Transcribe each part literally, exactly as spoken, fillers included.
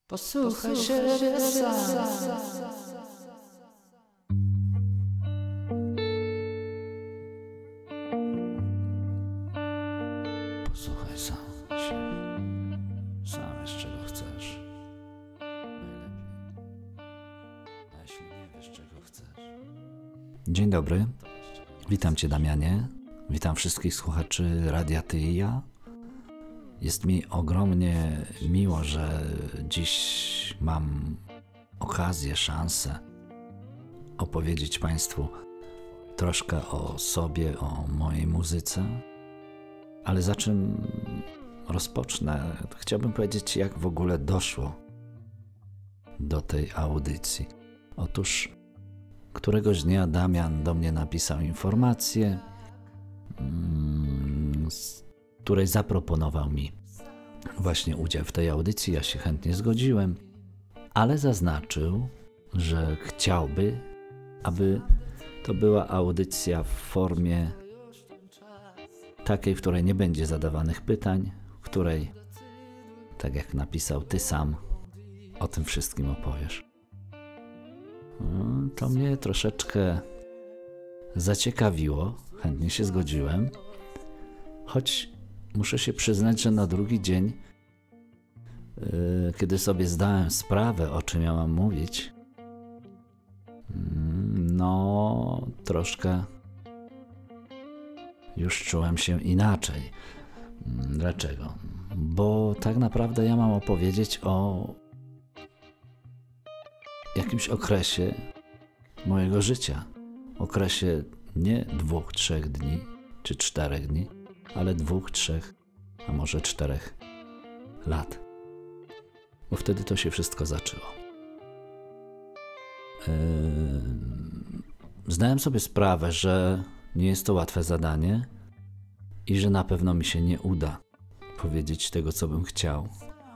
Posłuchaj siebie sam. Posłuchaj sam siebie. Sam wiesz, czego chcesz. Najlepiej. A jeśli nie wiesz, czego chcesz. Dzień dobry. Witam Cię, Damianie. Witam wszystkich słuchaczy Radia Ty i Ja. Jest mi ogromnie miło, że dziś mam okazję, szansę opowiedzieć Państwu troszkę o sobie, o mojej muzyce. Ale za czym rozpocznę, chciałbym powiedzieć, jak w ogóle doszło do tej audycji. Otóż któregoś dnia Damian do mnie napisał informację, z której zaproponował mi właśnie udział w tej audycji. Ja się chętnie zgodziłem, ale zaznaczył, że chciałby, aby to była audycja w formie takiej, w której nie będzie zadawanych pytań, w której, tak jak napisał, ty sam o tym wszystkim opowiesz. To mnie troszeczkę zaciekawiło, chętnie się zgodziłem, choć muszę się przyznać, że na drugi dzień, yy, kiedy sobie zdałem sprawę, o czym ja mam mówić, yy, no troszkę już czułem się inaczej. Yy, dlaczego? Bo tak naprawdę ja mam opowiedzieć o jakimś okresie mojego życia. Okresie nie dwóch, trzech dni, czy czterech dni, ale dwóch, trzech, a może czterech lat. Bo wtedy to się wszystko zaczęło. Yy... Zdałem sobie sprawę, że nie jest to łatwe zadanie i że na pewno mi się nie uda powiedzieć tego, co bym chciał.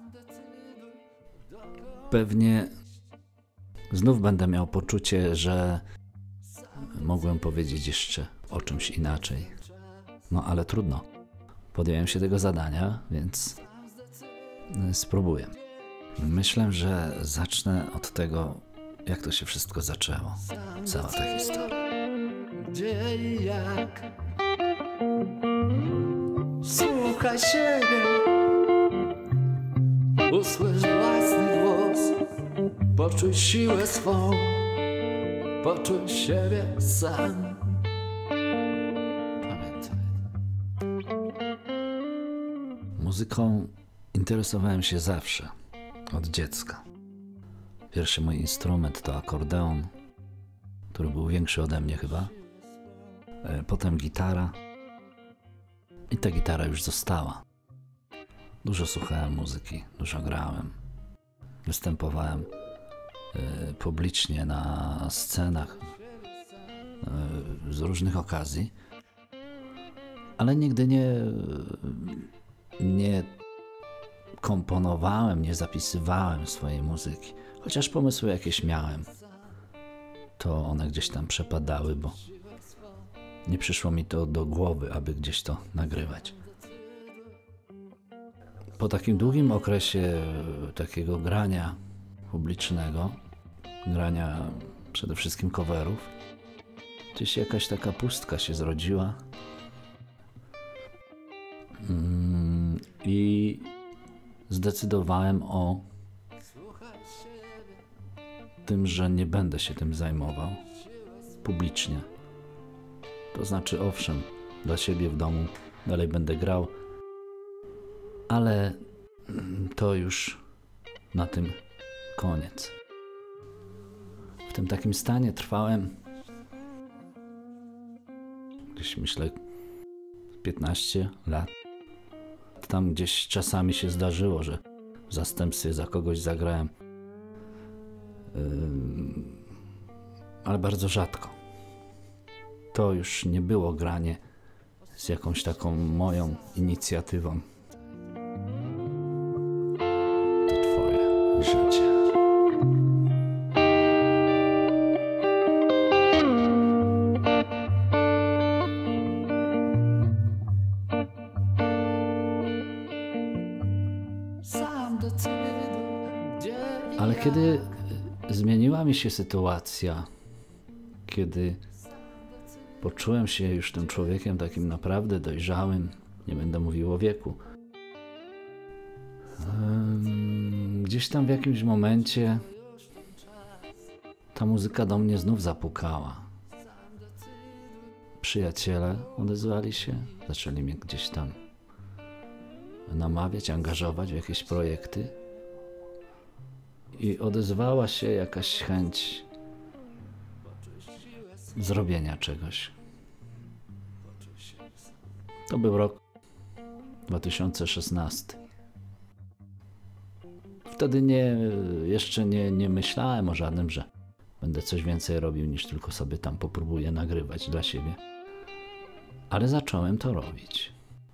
Pewnie znów będę miał poczucie, że mogłem powiedzieć jeszcze o czymś inaczej. No ale trudno. Podjąłem się tego zadania, więc spróbuję. Myślę, że zacznę od tego, jak to się wszystko zaczęło. Cała ta historia. Gdzie i jak? Słuchaj siebie. Usłysz własny głos. Poczuj siłę swą. Poczuj siebie sam. Pamiętaj. Muzyką interesowałem się zawsze, od dziecka. Pierwszy mój instrument to akordeon, który był większy ode mnie chyba. Potem gitara. I ta gitara już została. Dużo słuchałem muzyki, dużo grałem. Występowałem y, publicznie na scenach y, z różnych okazji. Ale nigdy nie, nie komponowałem, nie zapisywałem swojej muzyki. Chociaż pomysły jakieś miałem, to one gdzieś tam przepadały, bo nie przyszło mi to do głowy, aby gdzieś to nagrywać. Po takim długim okresie takiego grania publicznego, grania przede wszystkim coverów, gdzieś jakaś taka pustka się zrodziła. I zdecydowałem o tym, że nie będę się tym zajmował publicznie. To znaczy, owszem, dla siebie w domu dalej będę grał, ale to już na tym koniec. W tym takim stanie trwałem gdzieś, myślę, piętnaście lat. Tam gdzieś czasami się zdarzyło, że w zastępstwie za kogoś zagrałem, yy, ale bardzo rzadko. To już nie było granie z jakąś taką moją inicjatywą. To twoje życie. Sam decyduj, gdzie Ale kiedy zmieniła mi się sytuacja, kiedy poczułem się już tym człowiekiem takim naprawdę dojrzałym, nie będę mówił o wieku, gdzieś tam w jakimś momencie ta muzyka do mnie znów zapukała. Przyjaciele odezwali się, zaczęli mnie gdzieś tam namawiać, angażować w jakieś projekty i odezwała się jakaś chęć zrobienia czegoś. To był rok dwa tysiące szesnasty. Wtedy nie, jeszcze nie, nie myślałem o żadnym, że będę coś więcej robił niż tylko sobie tam popróbuję nagrywać dla siebie. Ale zacząłem to robić.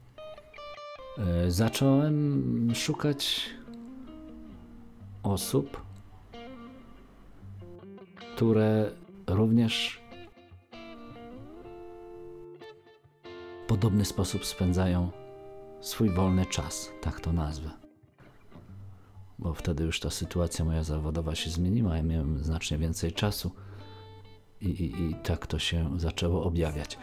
Zacząłem szukać osób, które również w podobny sposób spędzają swój wolny czas, tak to nazwę. Bo wtedy już ta sytuacja moja zawodowa się zmieniła, ja miałem znacznie więcej czasu i, i, i tak to się zaczęło objawiać.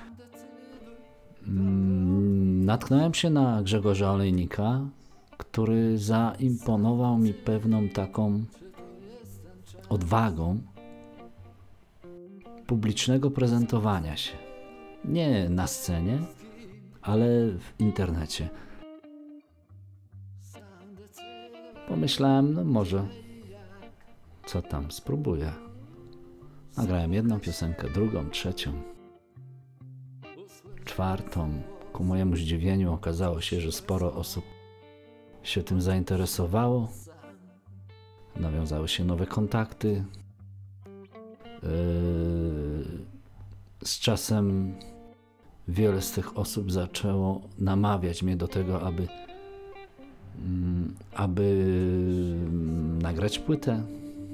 Natknąłem się na Grzegorza Olejnika, który zaimponował mi pewną taką odwagą publicznego prezentowania się. Nie na scenie, ale w internecie. Pomyślałem, no może, co tam, spróbuję. Nagrałem jedną piosenkę, drugą, trzecią, czwartą. Ku mojemu zdziwieniu okazało się, że sporo osób się tym zainteresowało. Nawiązały się nowe kontakty. Z czasem wiele z tych osób zaczęło namawiać mnie do tego, aby, aby nagrać płytę.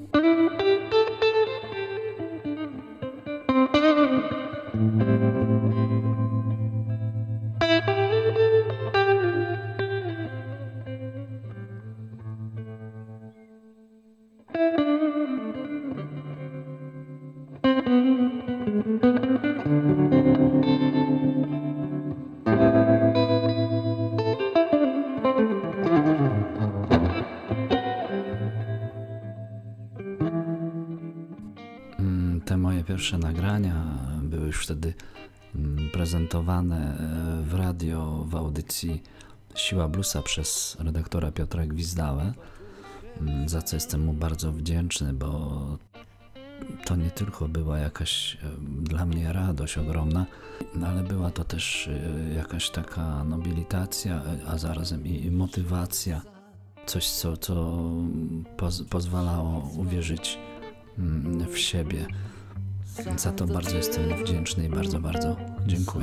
Te moje pierwsze nagrania były już wtedy prezentowane w radio, w audycji Siła Bluesa przez redaktora Piotra Gwizdałę, za co jestem mu bardzo wdzięczny, bo to nie tylko była jakaś dla mnie radość ogromna, ale była to też jakaś taka nobilitacja, a zarazem i motywacja, coś co, co poz pozwalało uwierzyć w siebie. Za to bardzo jestem wdzięczny i bardzo, bardzo dziękuję.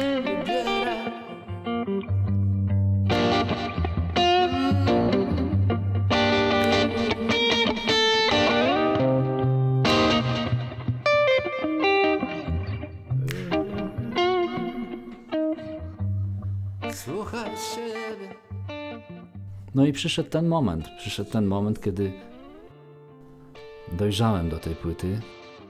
No i przyszedł ten moment, przyszedł ten moment, kiedy dojrzałem do tej płyty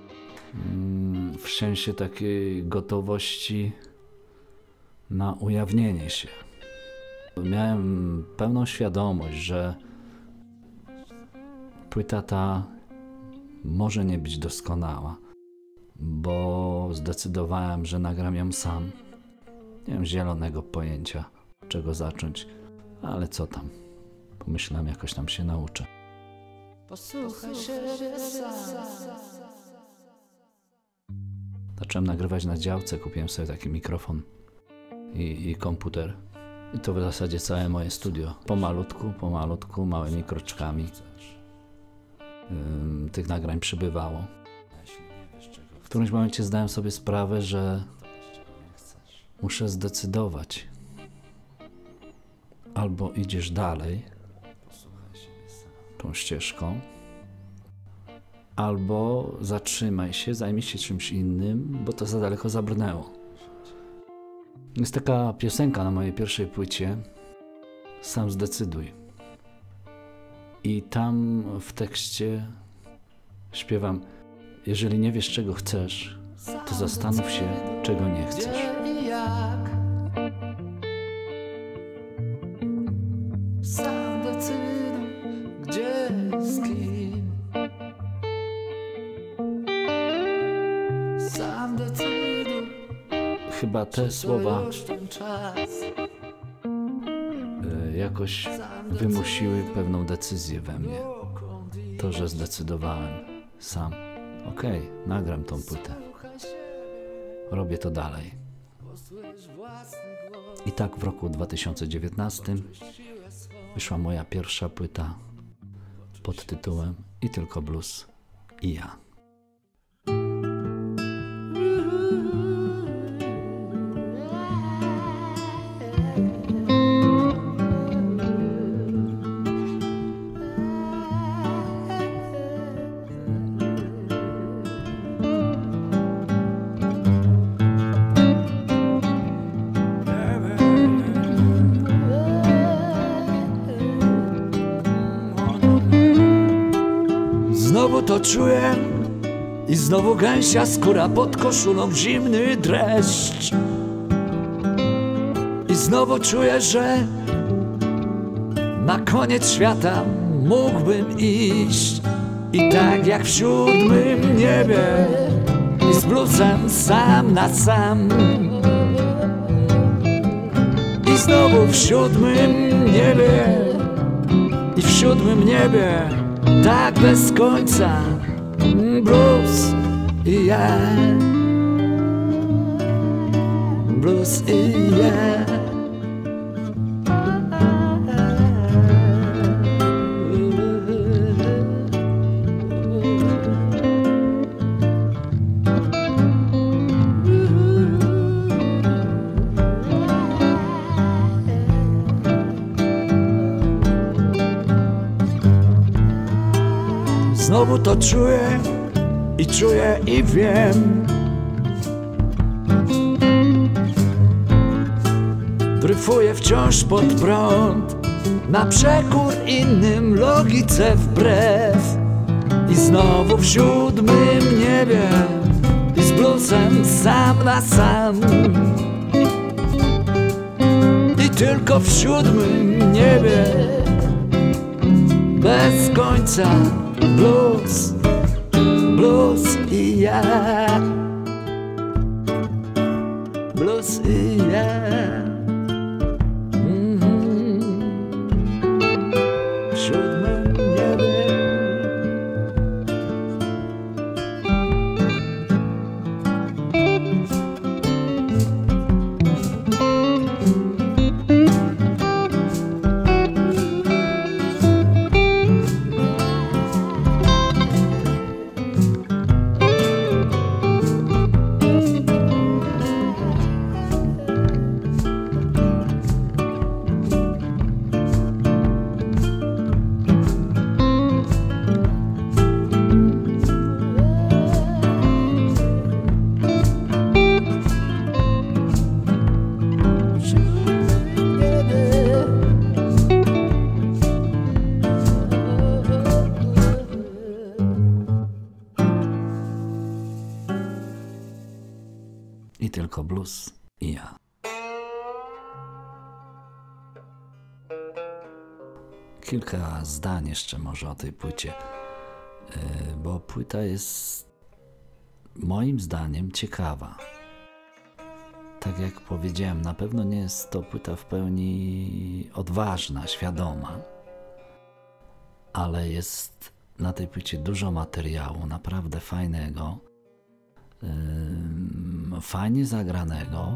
w sensie takiej gotowości na ujawnienie się. Miałem pełną świadomość, że płyta ta może nie być doskonała, bo zdecydowałem, że nagram ją sam. Nie mam zielonego pojęcia, czego zacząć, ale co tam. Pomyślałem, jakoś tam się nauczę. Posłuchaj siebie sam. Zacząłem nagrywać na działce, kupiłem sobie taki mikrofon i, i komputer. I to w zasadzie całe moje studio. Pomalutku, pomalutku, małymi kroczkami. Ym, tych nagrań przybywało. W którymś momencie zdałem sobie sprawę, że muszę zdecydować. Albo idziesz dalej tą ścieżką, albo zatrzymaj się, zajmij się czymś innym, bo to za daleko zabrnęło. Jest taka piosenka na mojej pierwszej płycie, Sam zdecyduj. I tam w tekście śpiewam: jeżeli nie wiesz, czego chcesz, to zastanów się, czego nie chcesz. Sam decyduj, gdzie, z kim. Sam decyduj. Chyba te słowa jakoś wymusiły pewną decyzję we mnie. To, że zdecydowałem sam. Okej, okay, nagram tą płytę. Robię to dalej. I tak w roku dwa tysiące dziewiętnastym wyszła moja pierwsza płyta pod tytułem I tylko blues i ja. Znowu to czuję i znowu gęsia skóra pod koszulą w zimny dreszcz. I znowu czuję, że na koniec świata mógłbym iść. I tak jak w siódmym niebie i z bluesem sam na sam. I znowu w siódmym niebie i w siódmym niebie tak bez końca, blues i ja, blues i ja. Znowu to czuję i czuję i wiem. Dryfuję wciąż pod prąd, na przekór innym, logice wbrew. I znowu w siódmym niebie i z bluesem sam na sam. I tylko w siódmym niebie bez końca blues, blues i ja, blues i ja. Mm-hmm. W siódmym niebie. I tylko blues i ja. Kilka zdań jeszcze może o tej płycie, bo płyta jest moim zdaniem ciekawa. Tak jak powiedziałem, na pewno nie jest to płyta w pełni odważna, świadoma, ale jest na tej płycie dużo materiału, naprawdę fajnego, yy, fajnie zagranego.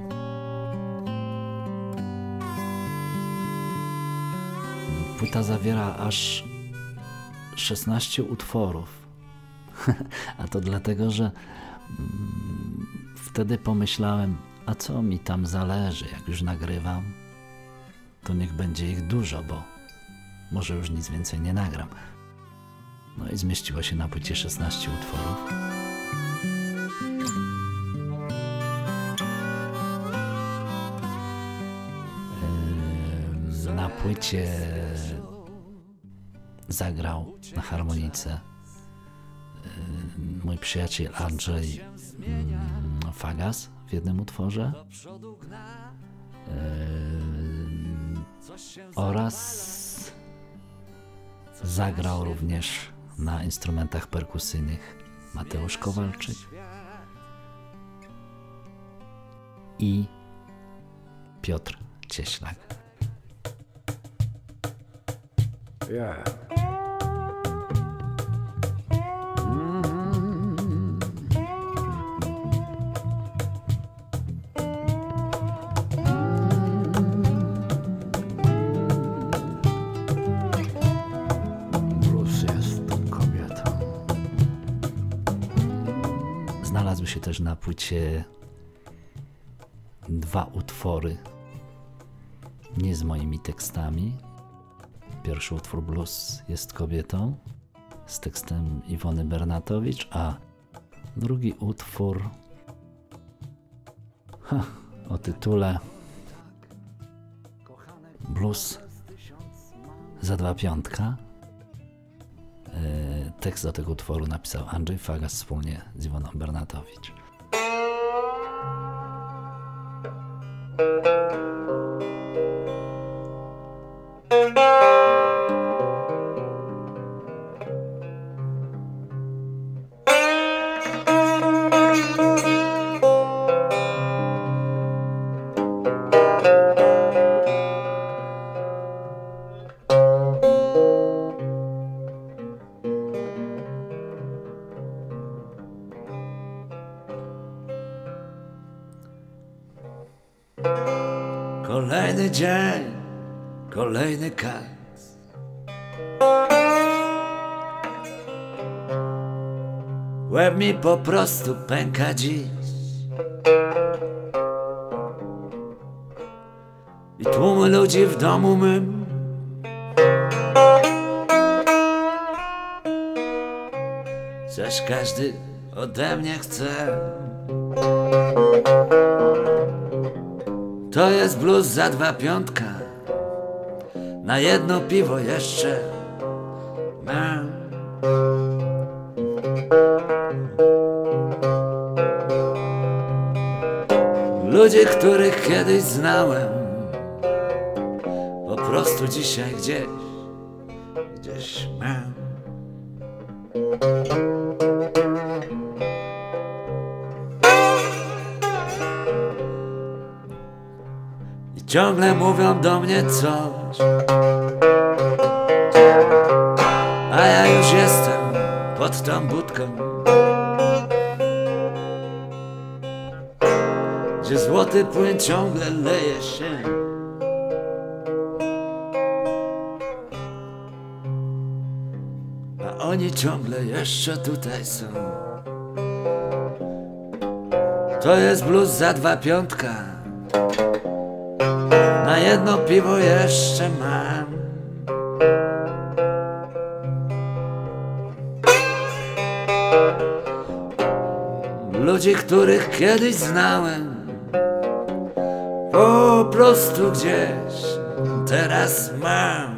Płyta zawiera aż szesnaście utworów, a to dlatego, że mm, wtedy pomyślałem, a co mi tam zależy, jak już nagrywam, to niech będzie ich dużo, bo może już nic więcej nie nagram. No i zmieściło się na płycie szesnaście utworów. Na płycie zagrał na harmonice mój przyjaciel Andrzej Fagas w jednym utworze oraz zagrał również na instrumentach perkusyjnych Mateusz Kowalczyk i Piotr Cieślak. Yeah. Znalazły się też na płycie dwa utwory nie z moimi tekstami. Pierwszy utwór Blues jest kobietą z tekstem Iwony Bernatowicz, a drugi utwór ha, o tytule Blues za dwa piątka. Tekst do tego utworu napisał Andrzej Fagas wspólnie z Iwoną Bernatowicz. Kolejny dzień, kolejny kac. Łeb mi po prostu pęka dziś i tłumy ludzi w domu mym zaś każdy ode mnie chce. To jest blues za dwa piątka, na jedno piwo jeszcze mam. Ludzie, których kiedyś znałem, po prostu dzisiaj gdzieś, gdzieś mam. Ciągle mówią do mnie coś, a ja już jestem pod tą budką, gdzie złoty płyn ciągle leje się. A oni ciągle jeszcze tutaj są. To jest blues za dwa piątka, na jedno piwo jeszcze mam. Ludzi, których kiedyś znałem, po prostu gdzieś teraz mam.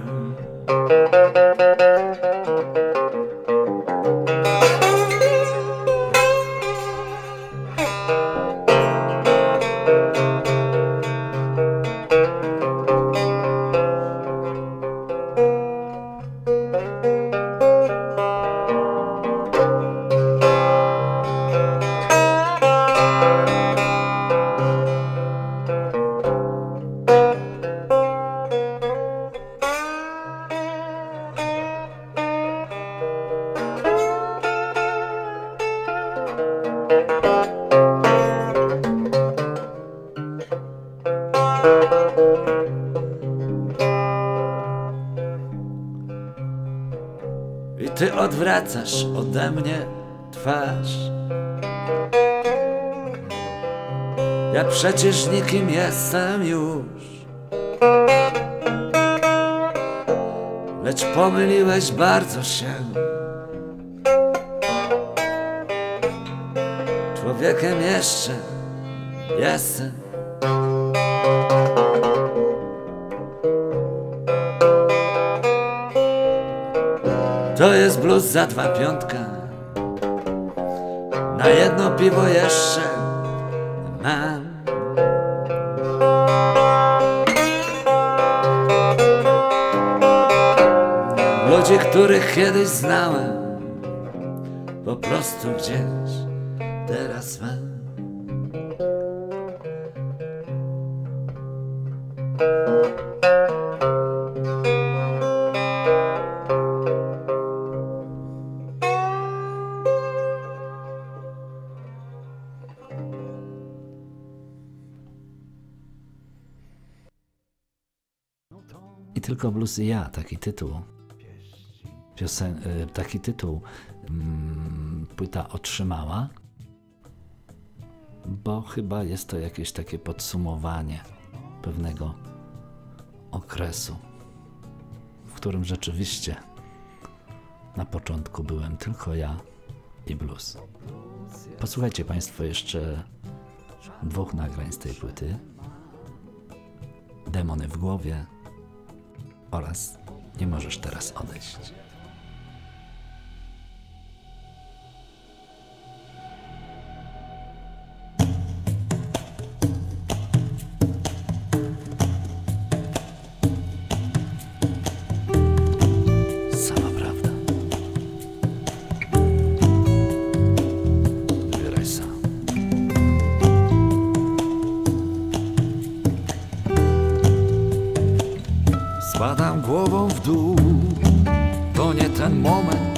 I ty odwracasz ode mnie twarz. Ja przecież nikim jestem już, lecz pomyliłeś bardzo się. Człowiekiem jeszcze jestem. To jest blues za dwa piątka. Na jedno piwo jeszcze mam. Ludzi, których kiedyś znałem, po prostu gdzieś teraz mam. I tylko blues i ja, taki tytuł. Piosen taki tytuł mm, płyta otrzymała, bo chyba jest to jakieś takie podsumowanie pewnego okresu, w którym rzeczywiście na początku byłem tylko ja i blues. Posłuchajcie Państwo jeszcze dwóch nagrań z tej płyty. Demony w głowie oraz Nie możesz teraz odejść. Sama prawda. Wybieraj sam. Spadam głową w dół, to nie ten moment.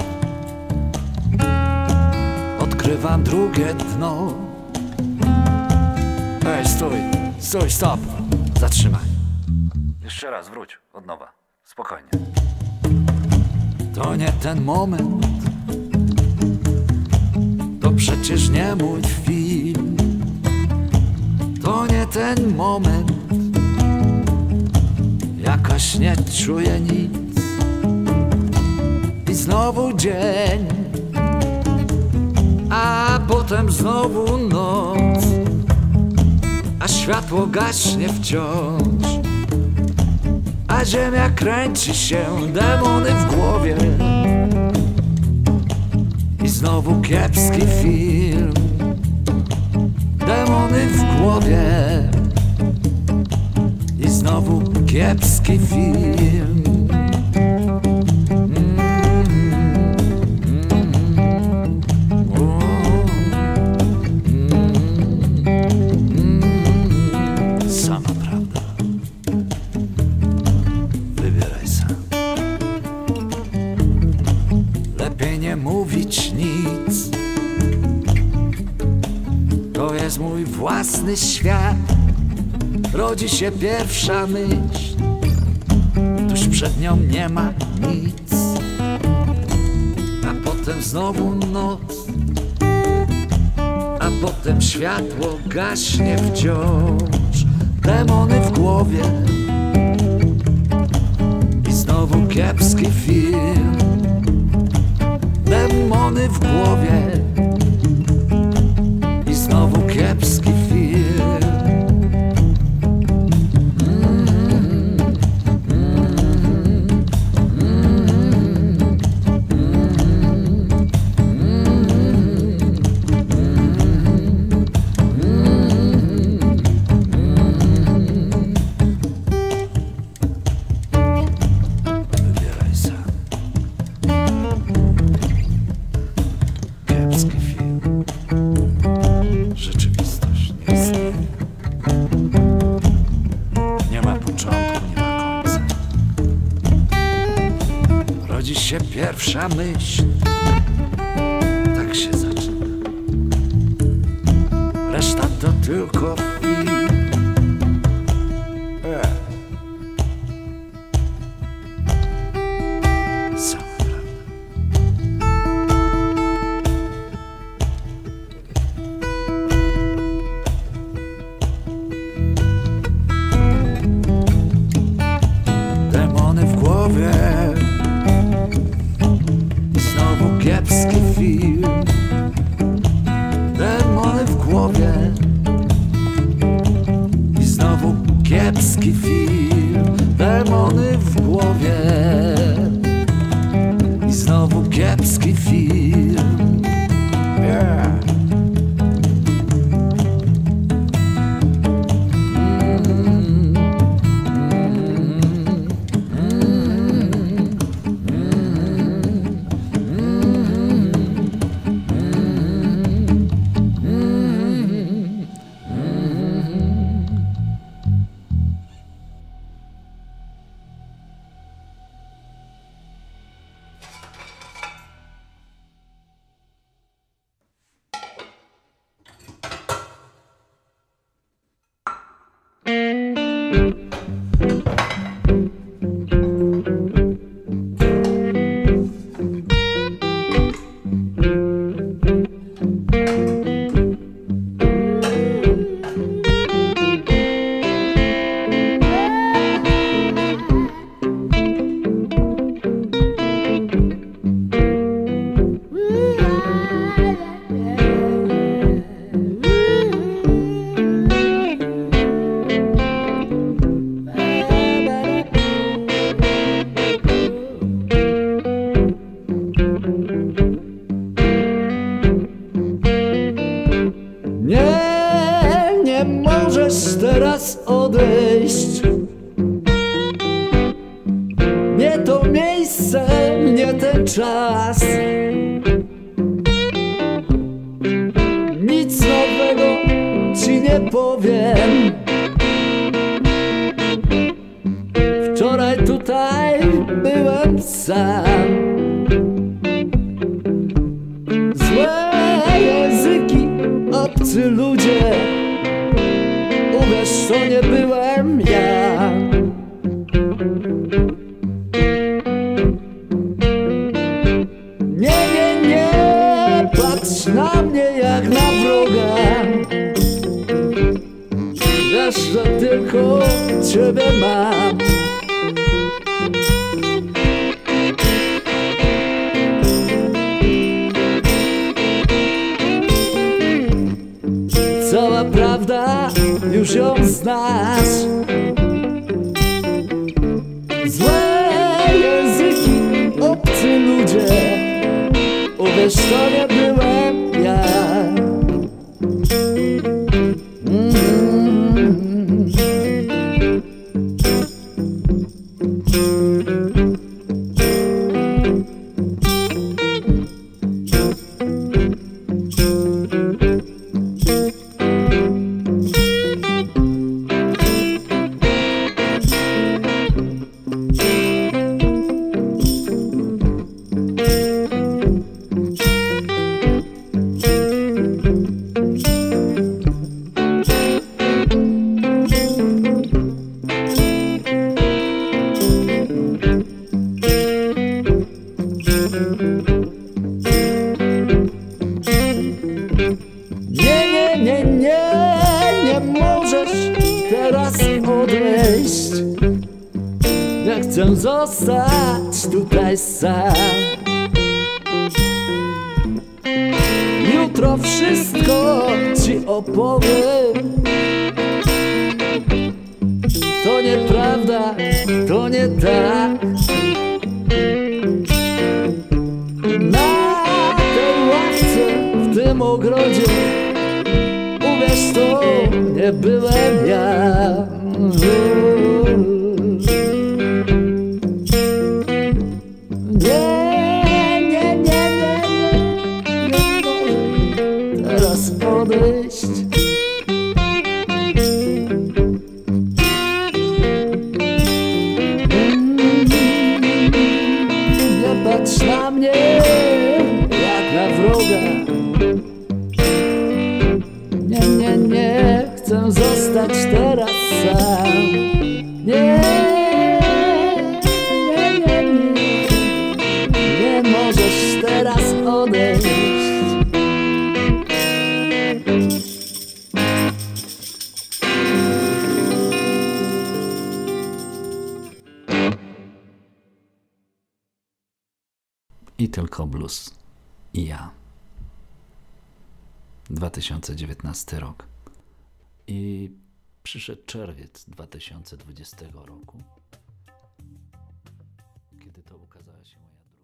Odkrywam drugie dno. Ej, stój, stój, stop, zatrzymaj. Jeszcze raz, wróć, od nowa, spokojnie. To nie ten moment. To przecież nie mój film. To nie ten moment. Jakoś nie czuję nic. I znowu dzień, a potem znowu noc, a światło gaśnie wciąż, a ziemia kręci się, demony w głowie. I znowu kiepski film. Demony w głowie. I znowu kiepski film. Mm, mm, o, mm, mm. Sama prawda. Wybieraj sam. Lepiej nie mówić nic. To jest mój własny świat. Rodzi się pierwsza myśl, tuż przed nią nie ma nic, a potem znowu noc, a potem światło gaśnie wciąż. Demony w głowie. I znowu kiepski film. Demony w głowie. I znowu kiepski film. Rzeczywistość nie istnieje. Nie ma początku, nie ma końca. Rodzi się pierwsza myśl. Tak się zaczyna. Reszta to tylko film. E. Sama prawda. Demony w głowie. I znowu kiepski film. Demony w głowie. I znowu kiepski film. Demony w głowie. nie to miejsce, nie ten czas. Nic nowego ci nie powiem. Wczoraj tutaj byłem sam. Złe języki, obcy ludzie, uwierz, to nie byłem ja. Nie, nie, nie, patrz na mnie jak na wroga. Wiesz, że tylko ciebie mam. Cała prawda, już ją znasz. Złe języki, obcy ludzie, uwierz, to nie byłem ja. Mm-hmm. Nie, nie, nie, nie, nie możesz teraz odejść. Ja chcę zostać tutaj sam. Jutro wszystko ci opowiem. To nieprawda, to nie tak. Na tej ławce, w tym ogrodzie, uwierz, to nie byłem ja. Nie, nie, nie, nie, nie, nie może teraz odejść. Nie patrz na mnie jak na wroga. Nie, nie, nie, chcę zostać teraz sam. Nie, nie, nie, nie, nie możesz teraz odejść. I tylko blues. I ja. dwa tysiące dziewiętnasty rok. I przyszedł czerwiec dwa tysiące dwudziestego roku, kiedy to ukazała się moja druga.